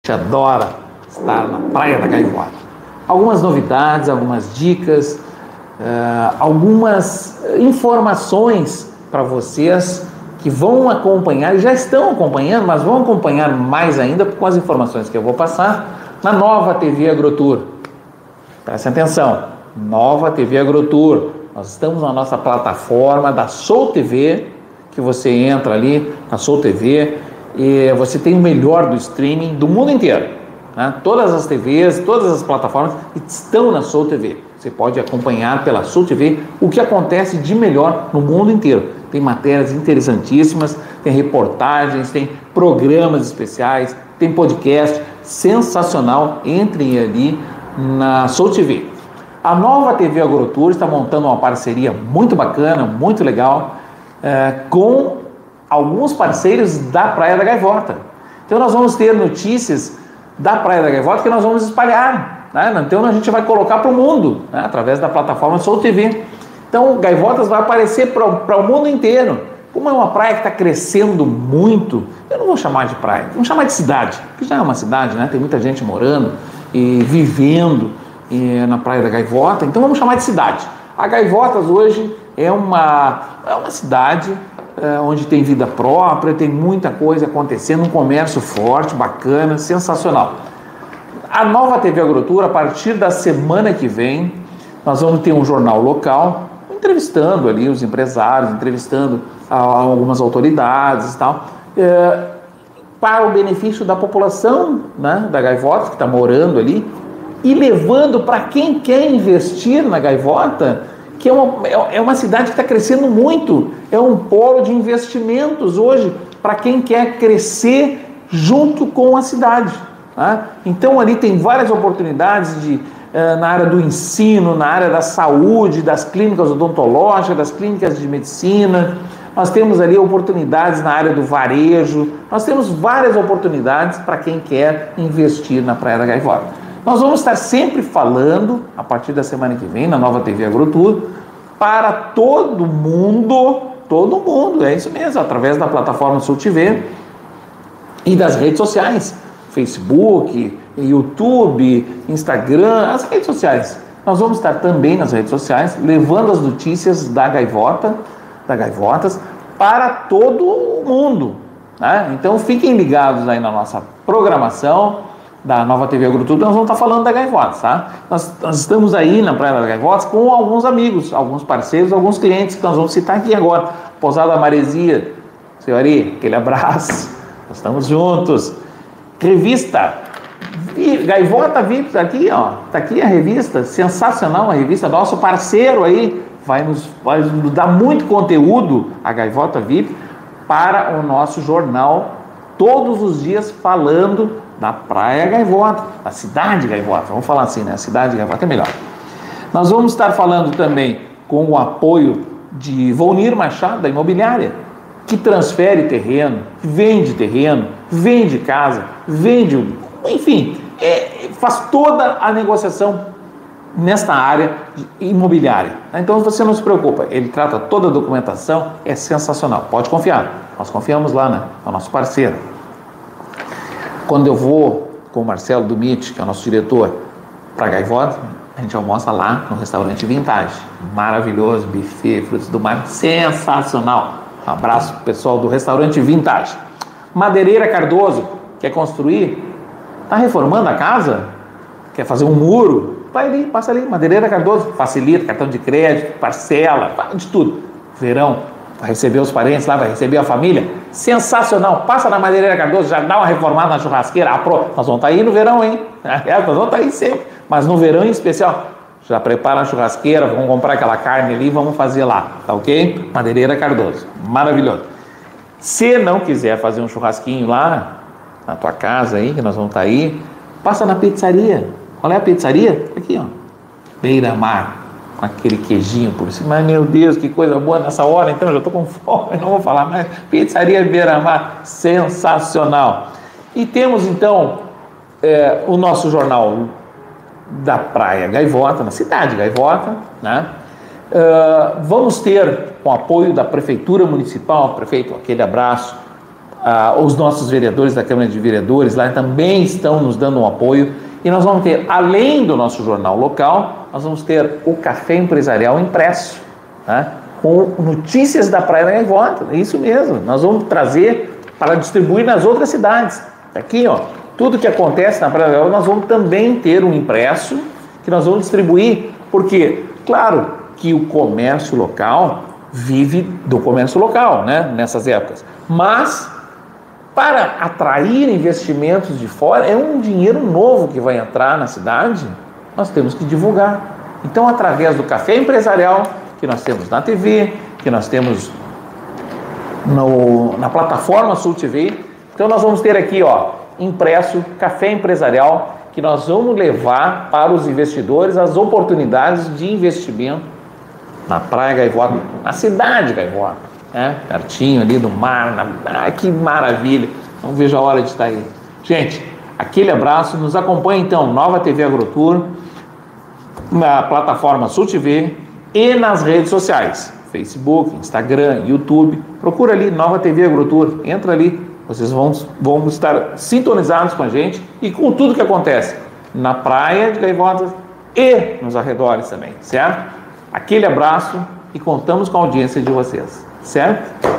adora estar na Praia da Gaivota. Algumas novidades, algumas dicas, algumas informações para vocês que vão acompanhar, e já estão acompanhando, mas vão acompanhar mais ainda com as informações que eu vou passar na Nova TV Agrotour. Prestem atenção, Nova TV Agrotour. Nós estamos na nossa plataforma da Sou TV, que você entra ali na Sou TV e você tem o melhor do streaming do mundo inteiro, né? Todas as TVs, todas as plataformas estão na Sou TV. Você pode acompanhar pela Sou TV o que acontece de melhor no mundo inteiro. Tem matérias interessantíssimas, tem reportagens, tem programas especiais, tem podcast sensacional. Entrem ali na Sou TV. A Nova TV Agrotour está montando uma parceria muito bacana, muito legal, com alguns parceiros da Praia da Gaivota. Então nós vamos ter notícias da Praia da Gaivota que nós vamos espalhar, né? Então a gente vai colocar para o mundo, né? Através da plataforma Sou TV. Então Gaivotas vai aparecer para o mundo inteiro. Como é uma praia que está crescendo muito, eu não vou chamar de praia, vamos chamar de cidade, que já é uma cidade, né? Tem muita gente morando e vivendo na Praia da Gaivota, então vamos chamar de cidade. A Gaivotas hoje é uma cidade onde tem vida própria, tem muita coisa acontecendo, um comércio forte, bacana, sensacional. A Nova TV Agrotour, a partir da semana que vem, nós vamos ter um jornal local, entrevistando ali os empresários, entrevistando algumas autoridades e tal, para o benefício da população, né, da Gaivota, que está morando ali, e levando para quem quer investir na Gaivota, que é uma cidade que está crescendo muito, é um polo de investimentos hoje para quem quer crescer junto com a cidade, né? Então ali tem várias oportunidades na área do ensino, na área da saúde, das clínicas odontológicas, das clínicas de medicina. Nós temos ali oportunidades na área do varejo, nós temos várias oportunidades para quem quer investir na Praia da Gaivota. Nós vamos estar sempre falando, a partir da semana que vem, na Nova TV Agrotour, para todo mundo, é isso mesmo, através da plataforma Sou TV e das redes sociais, Facebook, YouTube, Instagram, as redes sociais. Nós vamos estar também nas redes sociais, levando as notícias da Gaivotas, para todo mundo, né? Então fiquem ligados aí na nossa programação da Nova TV Agrotudo, nós vamos estar falando da Gaivotas, tá? Nós estamos aí na Praia da Gaivotas com alguns amigos, alguns parceiros, alguns clientes que nós vamos citar aqui agora. Pousada Maresia, senhoria, aquele abraço, nós estamos juntos. Revista Gaivota VIP, tá aqui, ó, tá aqui a revista, sensacional, a revista, nosso parceiro aí, vai nos dar muito conteúdo, a Gaivota VIP, para o nosso jornal, todos os dias falando da Praia Gaivota, da cidade Gaivota, vamos falar assim, né? A cidade Gaivota é melhor. Nós vamos estar falando também com o apoio de Volnir Machado, da imobiliária, que transfere terreno, vende casa, enfim, faz toda a negociação nesta área imobiliária. Então você não se preocupa, ele trata toda a documentação, é sensacional, pode confiar, nós confiamos lá, né? É o nosso parceiro. Quando eu vou com o Marcelo Dumit, que é o nosso diretor, para Gaivota, a gente almoça lá no restaurante Vintage. Maravilhoso, buffet, frutos do mar, sensacional. Um abraço pro pessoal do restaurante Vintage. Madeireira Cardoso, quer construir? Está reformando a casa? Quer fazer um muro? Vai ali, passa ali. Madeireira Cardoso, facilita, cartão de crédito, parcela, de tudo. Verão, vai receber os parentes lá, vai receber a família, sensacional, passa na Madeireira Cardoso, já dá uma reformada na churrasqueira, nós vamos estar aí no verão, hein? Nós vamos estar aí sempre, mas no verão em especial, já prepara a churrasqueira, vamos comprar aquela carne ali, vamos fazer lá, tá ok? Madeireira Cardoso, maravilhoso. Se não quiser fazer um churrasquinho lá, na tua casa aí, que nós vamos estar aí, passa na pizzaria. Qual é a pizzaria? Aqui, ó, Beira Mar. Com aquele queijinho por cima, mas meu Deus, que coisa boa nessa hora, então eu já estou com fome, não vou falar mais. Pizzaria Beira-Mar, sensacional. E temos então o nosso jornal da Praia Gaivota, na cidade Gaivota, né? Vamos ter, com apoio da Prefeitura Municipal, prefeito, aquele abraço, os nossos vereadores da Câmara de Vereadores lá também estão nos dando um apoio. E nós vamos ter, além do nosso jornal local, nós vamos ter o Café Empresarial impresso, né? Com notícias da Praia da Gaivota. É isso mesmo, nós vamos trazer para distribuir nas outras cidades. Aqui, ó, tudo que acontece na Praia da Gaivota, nós vamos também ter um impresso que nós vamos distribuir, porque, claro, que o comércio local vive do comércio local, né, nessas épocas, mas para atrair investimentos de fora, é um dinheiro novo que vai entrar na cidade, nós temos que divulgar. Então, através do Café Empresarial, que nós temos na TV, que nós temos na plataforma Sul TV, então nós vamos ter aqui, ó, impresso Café Empresarial, que nós vamos levar para os investidores as oportunidades de investimento na Praia Gaivota, na cidade Gaivota, né? Pertinho ali do mar, que maravilha, não vejo a hora de estar aí. Gente, aquele abraço, nos acompanha então, Nova TV AgroTour, na plataforma Sul TV e nas redes sociais, Facebook, Instagram, YouTube, procura ali Nova TV AgroTour, entra ali, vocês vão estar sintonizados com a gente e com tudo que acontece na Praia de Gaivota e nos arredores também, certo? Aquele abraço e contamos com a audiência de vocês, certo?